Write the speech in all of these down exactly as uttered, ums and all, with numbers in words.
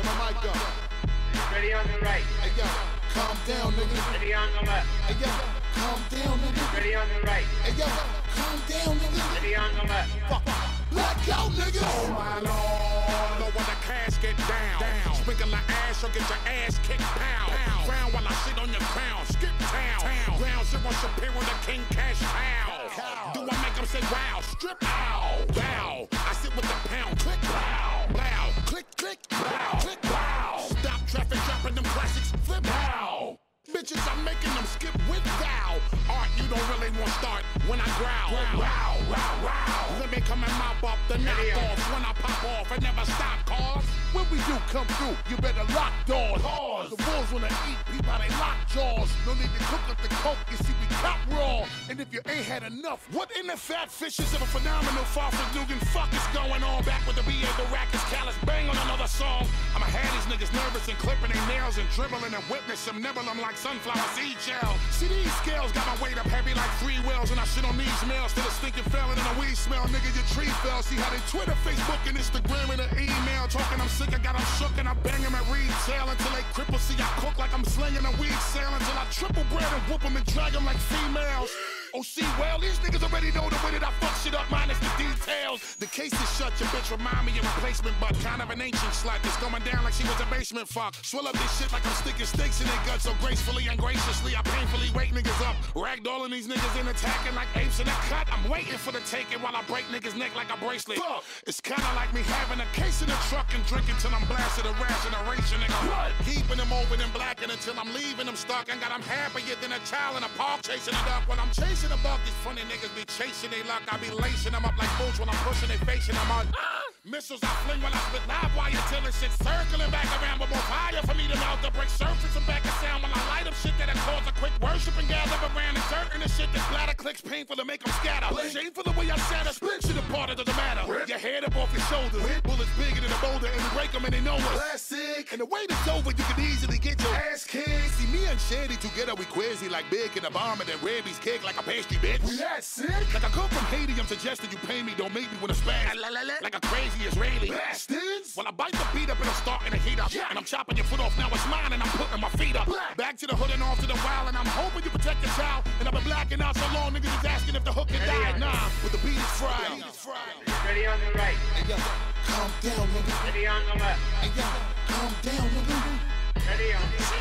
my mic up. Ready on the right. Hey yo, calm down, nigga. Ready on the left. Hey yo, calm down, nigga. Ready on the right. Hey yo, calm down, nigga. Ready on the left. Blackout, nigga. Oh my lord, know when the cash get down. down. Sprinkle the ash or get your ass kicked pound. pound. Frown while I sit on your crown. Skip town. town. Ground zero Shapiro, the king cash cow. cow. Do I make them say wow? Strip out. Wow. I sit with the pound. Click, blow. Blow. Click, click. Blow. Click, blow. Stop traffic, dropping them classics. Flip, blow. Bitches, I'm making them skip with thou. Art, you don't really want to start when I growl. Wow, wow, wow. Let me come and mop up the knockoffs. When I pop off, I never stop, cause when we do come through, you better lock doors. Pause. The wolves wanna eat people, they lock jaws. No need to cook up the coke, you see we cop raw. And if you ain't had enough, what in the fat fishes of a phenomenal far from Dugan? Fuck is going on? Back with the B A, the rackets, callous, bang on another song. I'ma have these niggas nervous and clipping their nails and dribbling and witness them, nibble them like sunflower seed gel. See these scales got my weight up heavy like three wheels, and I shit on these males till the stinking felon and a weed smell. Nigga, your tree fell. See how they Twitter, Facebook, and Instagram and an email talking I'm sick, I got them shook and I bang them at retail until they cripple. See I cook like I'm slinging a weed sale until I triple bread and whoop them and drag them like females. Oh, see, well, these niggas already know the way that I fuck shit up, minus the details. The case is shut, your bitch remind me of replacement, but kind of an ancient slut that's going down like she was a basement fuck. Swell up this shit like I'm sticking stakes in their guts, so gracefully and graciously I painfully wake niggas up. Ragdolling these niggas and attacking like apes in a cut. I'm waiting for the taking while I break niggas' neck like a bracelet. Fuck. It's kinda like me having a case in the truck and drinking till I'm blasted a ration of ration, nigga. What? Keeping them open and blacking until I'm leaving them stuck and got them happier than a child in a park chasing it up. When I'm chasing a buck, these funny niggas be chasing they luck. I be lacing them up like boots when I'm pushing they facing them on. Ah! Missiles I fling when I spit live wire till the shit circling back around with more fire for me to melt the brick surface and back and sound when I light up shit that'll cause a quick worship and gather around and certain the shit that splatter clicks painful to make them scatter. Shameful the way I shatter, split shit apart, it doesn't matter. Your head up off your shoulders, bullets bigger than a boulder and we break them and they know us. Classic. And the way it's over, you can easily get your ass kicked. See me and Shady together, we crazy like big in the bomb and then rabies kick like a pastry bitch. We that sick? Like I come from Haiti, I'm suggesting you pay me, don't make me wanna spaz. Like a crazy Israeli bastards. Well, I bite the beat up and I'm starting to heat up. Yeah. And I'm chopping your foot off, now it's mine and I'm putting my feet up. Black. Back to the hood and off to the wild, and I'm hoping you protect your child. And I've been blacking out so long, niggas is asking if the hook can die. Nah, but the beat is fried. Ready on the right. Hey yo, calm down, nigga. Ready on the left. Hey yo, calm down, nigga. Ready on the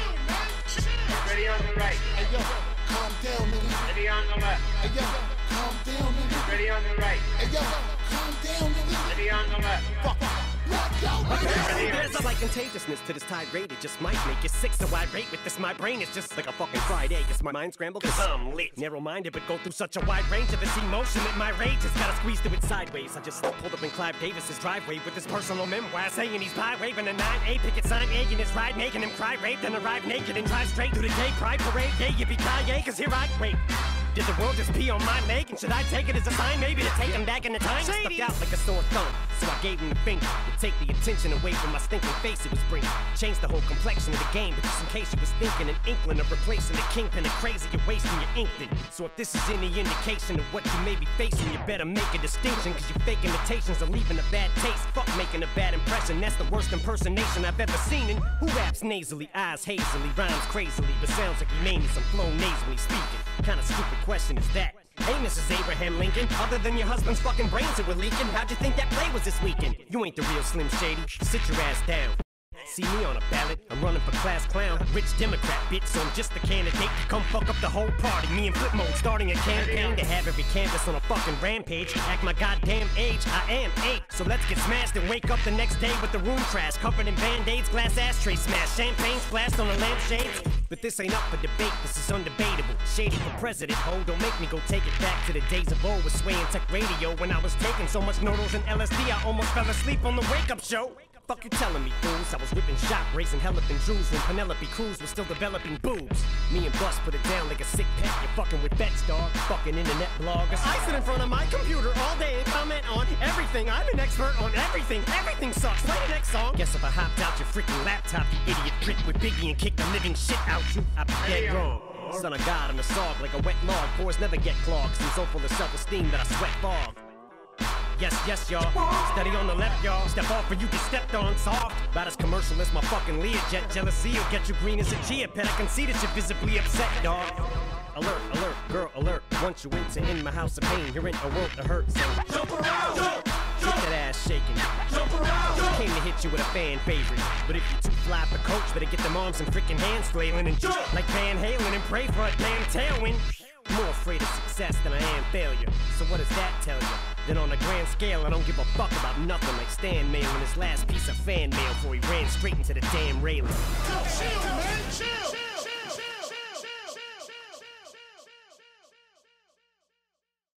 right. Ready on the right. Hey yo, calm down, nigga. Ready on the left. Hey yo, calm down, nigga. Ready on the right. Hey yo, calm down, nigga. Ready on the left. Fuck, blackout, nigga. There's a like contagiousness to this tirade. It just might make you sick, so I rate with this. My brain is just like a fucking fried egg. It's my mind scrambled cause I'm lit. Narrow-minded, but go through such a wide range of this emotion that my rage has gotta squeeze through it sideways. I just pulled up in Clive Davis's driveway with his personal memoir, saying he's pie waving a nine A picket sign, egging his ride, making him cry rape, then arrive naked and drive straight through the gay pride parade. Yeah, yippee-ki-yay, cause here I wait. Did the world just pee on my leg? And should I take it as a sign maybe to take him back in the time? I stuck out like a sore thumb, so I gave him the finger to take the attention away from my stinking face it was bringing. Changed the whole complexion of the game, but just in case you was thinking, an inkling of replacing the kingpin of crazy, you're wasting your inkling. So if this is any indication of what you may be facing, you better make a distinction, cause your fake imitations are leaving a bad taste. Fuck making a bad impression, that's the worst impersonation I've ever seen. And who raps nasally, eyes hazily, rhymes crazily, but sounds like he made me some flow nasally speaking. Kinda stupid question is that? Hey, Missus Abraham Lincoln, other than your husband's fucking brains that were leaking, how'd you think that play was this weekend? You ain't the real Slim Shady, sit your ass down. See me on a ballot, I'm running for class clown. Rich Democrat, bitch, so I'm just the candidate to come fuck up the whole party. Me and Flip Mode starting a campaign to have every canvas on a fucking rampage. Act my goddamn age, I am eight. So let's get smashed and wake up the next day with the room trash, covered in band-aids, glass ashtray smash, champagne splashed on the lampshades. But this ain't up for debate, this is undebatable. Shady for president, ho, don't make me go take it back to the days of old with Sway and Tech Radio, when I was taking so much noodles and L S D I almost fell asleep on the wake-up show. Fuck you telling me, fools? I was whipping shop, raising hell up in Drews when Penelope Cruz was still developing boobs. Me and Bus put it down like a sick pet. You're fucking with bets, dog. Fucking internet bloggers. I sit in front of my computer all day and comment on everything. I'm an expert on everything. Everything sucks. Play the next song. Guess if I hopped out your freaking laptop, you idiot prick with Biggie and kicked the living shit out you, I'd be dead wrong. Son of God, I'm a sog like a wet log. Pores never get clogged, 'cause I'm so full of self-esteem that I sweat fog. Yes, yes, y'all. Steady on the left, y'all. Step off or you get stepped on soft. About as commercial as my fucking Learjet. Jealousy will get you green as a chia pet. I can see that you're visibly upset, dog. Alert, alert, girl, alert. Once you enter in my house of pain, you're in a world of hurt. So jump around, jump, jump. Get that ass shaking. Jump around, jump. Came to hit you with a fan favorite. But if you too fly for coach, better get them arms and freaking hands flailing and jump like Van Halen and pray for a damn tailwind. More afraid of success than I am failure. So what does that tell you? Then on a grand scale, I don't give a fuck about nothing like Stan mailing his last piece of fan mail before he ran straight into the damn railing. Chill, man, chill.